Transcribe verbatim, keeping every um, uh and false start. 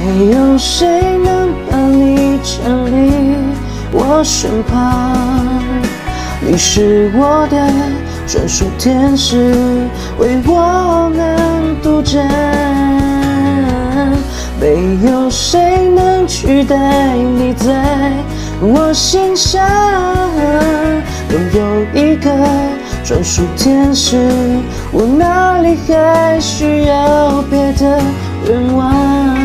没有谁能把你站离我身旁，你是我的专属天使，为我能独占。没有谁能取代你在我心上，拥有一个专属天使，我哪里还需要别的愿望？